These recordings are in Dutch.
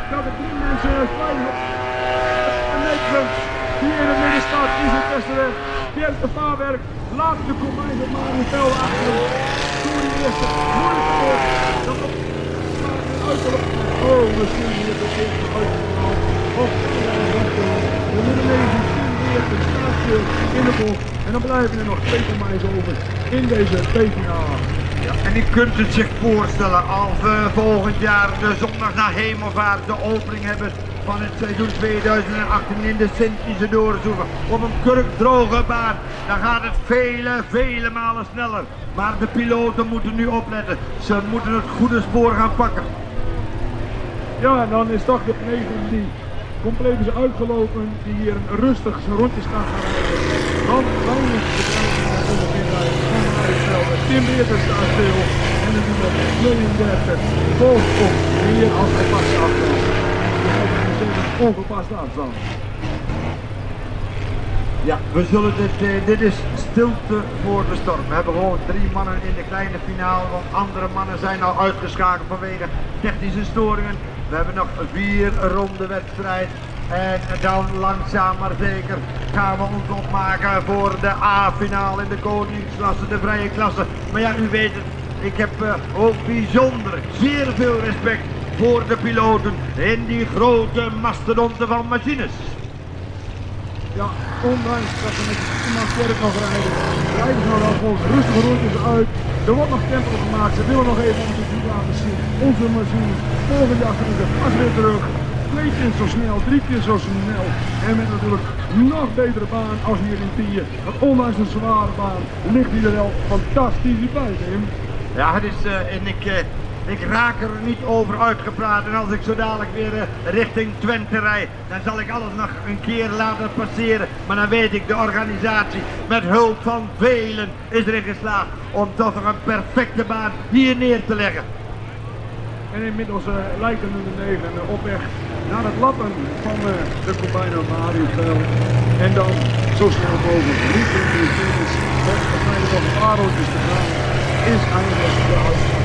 dat er 3 mensen kwijt. Hier in de middenstad is het Westerweg. Pierre de Vaarwerk laat de combijn op Marienveld achter. Door die eerste moeilijk voor. Dan op uitgelopen. Oh, misschien hier de eerste uitgelopen. Of de middenleving stimuleert de staatje in de bocht. En dan blijven er nog 2 combijns over in deze B-finale. Ja, en u kunt het zich voorstellen als we volgend jaar de zondag na Hemelvaart de opening hebben van het seizoen 2018 in de Sint-Isidorushoeve op een kurkdroge baan, dan gaat het vele malen sneller. Maar de piloten moeten nu opletten, ze moeten het goede spoor gaan pakken. Ja, en dan is toch de negen die compleet is uitgelopen, die hier een rustig zijn rondjes gaan rijden. Dan is de bedrijf onderin rijden van Marienveld. Tim Beertens staat stil en dan doen we 32 volgt op weer als gepaste afstand. Ongepaste afstand. Ja, we zullen dit is stilte voor de storm. We hebben gewoon 3 mannen in de kleine finale, want andere mannen zijn al uitgeschakeld vanwege technische storingen. We hebben nog 4 ronden wedstrijd en dan langzaam maar zeker gaan we ons opmaken voor de A-finale in de koningsklasse, de vrije klasse. Maar ja, u weet het, ik heb ook bijzonder, zeer veel respect voor de piloten in die grote mastodonten van machines. Ja, ondanks dat we met iemand sterk nog rijden, rijden ze nou wel gewoon rustige rondjes uit. Er wordt nog tempo gemaakt, ze willen nog even onze vuur laten zien. Onze machine, volgend jaar gaan ze pas weer terug. 2 keer zo snel, 3 keer zo snel. En met natuurlijk nog betere baan als hier in Tiel. Want ondanks een zware baan ligt hij er wel fantastisch bij, Tim. Ja, het is, ik raak er niet over uitgepraat en als ik zo dadelijk weer richting Twente rijd, dan zal ik alles nog een keer laten passeren. Maar dan weet ik, de organisatie met hulp van velen is erin geslaagd om toch nog een perfecte baan hier neer te leggen. En inmiddels lijkt er nu de 9 op weg naar het lappen van de combine op Marienveld. En dan zo snel mogelijk richting de finish. Met waarschijnlijk nog een paar rondjes te gaan is eindelijk de uitgang.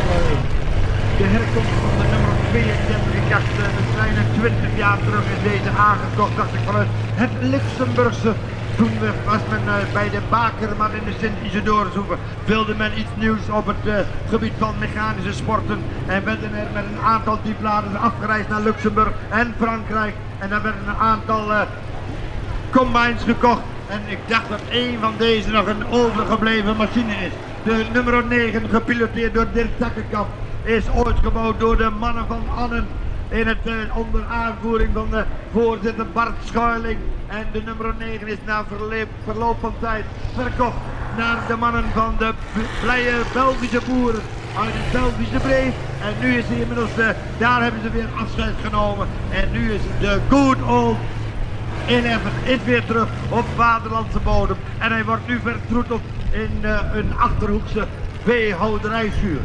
De herkomst van de nummer 32, ik dacht een kleine 20 jaar terug is deze aangekocht, dacht ik vanuit het Luxemburgse. Toen was men bij de Bakermat in de Sint-Isidorushoeve, wilde men iets nieuws op het gebied van mechanische sporten en werden er met een aantal diepladers afgereisd naar Luxemburg en Frankrijk en daar werden een aantal combines gekocht en ik dacht dat een van deze nog een overgebleven machine is. De nummer 9, gepiloteerd door Dirk Takkenkamp, is ooit gebouwd door de mannen van Annen in het onder aanvoering van de voorzitter Bart Schuiling. En de nummer 9 is na verloop van tijd verkocht naar de mannen van de blije Belgische boeren uit het Belgische Breef. En nu is hij inmiddels, daar hebben ze weer afscheid genomen. En nu is de good old 11 is weer terug op vaderlandse bodem. En hij wordt nu vertroeteld in een Achterhoekse veehouderijschuur.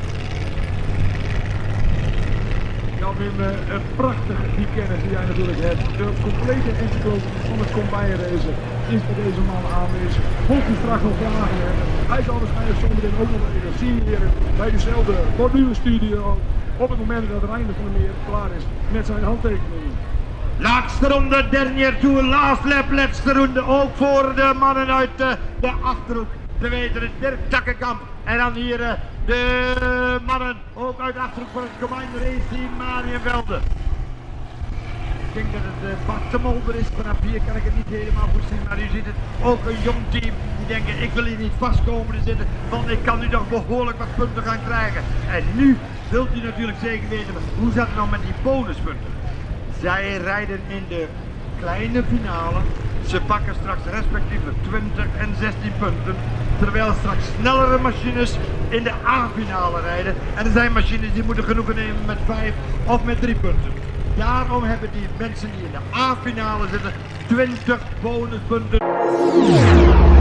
Ja, Wim, prachtig die kennis die jij natuurlijk hebt. De complete encyclopedie van het combine racen is bij deze man aanwezig. Mocht u straks nog vragen hebben, hij zal waarschijnlijk zometeen ook nog even signeren bij dezelfde modulestudio op het moment dat Reiner van der Meer klaar is met zijn handtekeningen. Laatste ronde, dernier tour, last lap, laatste ronde, ook voor de mannen uit de Achterhoek. Te weten is Dirk Takkenkamp en dan hier de mannen ook uit de Achterhoek van het Combine Race Team Marienvelde. Ik denk dat het Bart de Molder is, vanaf hier kan ik het niet helemaal goed zien, maar u ziet het, ook een jong team die denken ik wil hier niet vast komen te zitten, want ik kan nu nog behoorlijk wat punten gaan krijgen. En nu wilt u natuurlijk zeker weten, hoe zat het nou met die bonuspunten? Zij rijden in de kleine finale. Ze pakken straks respectievelijk 20 en 16 punten. Terwijl straks snellere machines in de A-finale rijden. En er zijn machines die moeten genoegen nemen met 5 of met 3 punten. Daarom hebben die mensen die in de A-finale zitten 20 bonuspunten.